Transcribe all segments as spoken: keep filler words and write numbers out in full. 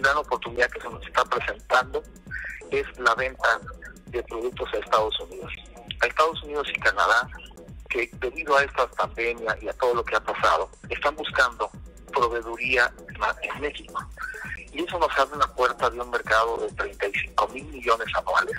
gran oportunidad que se nos está presentando es la venta de productos a Estados Unidos. A Estados Unidos y Canadá, que debido a esta pandemia y a todo lo que ha pasado, están buscando proveeduría en México. Y eso nos abre una puerta de un mercado de treinta y cinco mil millones anuales.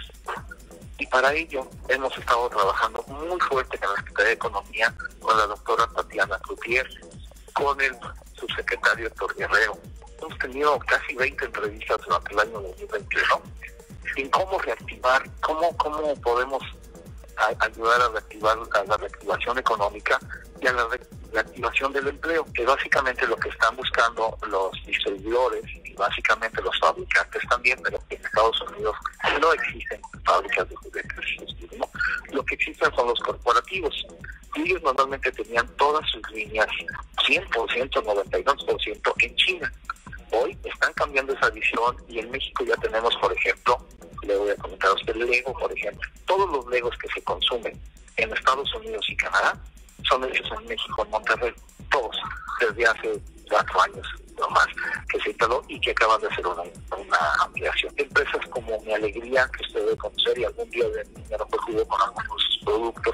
Y para ello hemos estado trabajando muy fuerte en la Secretaría de Economía con la doctora Tatiana Cloutier, con el subsecretario Héctor Guerrero. Hemos tenido casi veinte entrevistas durante el año dos mil veintiuno en cómo reactivar, cómo, cómo podemos a, ayudar a reactivar a la reactivación económica y a la re, reactivación del empleo, que básicamente lo que están buscando los distribuidores y básicamente los fabricantes también, pero en Estados Unidos no existen fábricas de juguetes, ¿no? Lo que existen son los corporativos. Y ellos normalmente tenían todas sus líneas, cien por ciento, noventa y dos por ciento en China. Hoy están cambiando esa visión y en México ya tenemos, por ejemplo, le voy a comentar a usted, Lego, por ejemplo. Todos los Legos que se consumen en Estados Unidos y Canadá son hechos en México, en Monterrey. Todos, desde hace cuatro años o más que se instaló y que acaban de hacer una, una ampliación. Empresas como Mi Alegría, que usted debe conocer y algún día de dinero fue jugo con algunos productos,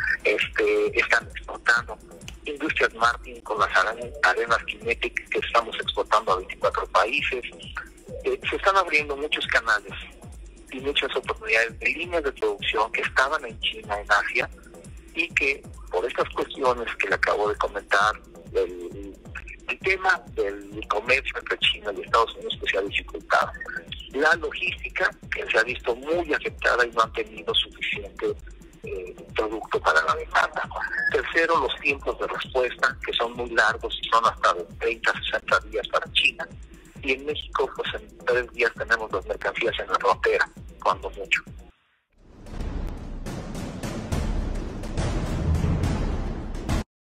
este, están exportando. Industrias Martin con las arenas Kinetic que estamos exportando a veinticuatro países. Eh, se están abriendo muchos canales y muchas oportunidades de líneas de producción que estaban en China, en Asia, y que por estas cuestiones que le acabo de comentar, el, el tema del comercio entre China y Estados Unidos que se ha dificultado, la logística que se ha visto muy afectada y no han tenido suficiente eh, producto para la demanda. Tercero, los tiempos de respuesta, que son muy largos y son hasta de treinta a sesenta días para China. Y en México, pues en tres días tenemos las mercancías en la frontera, cuando mucho.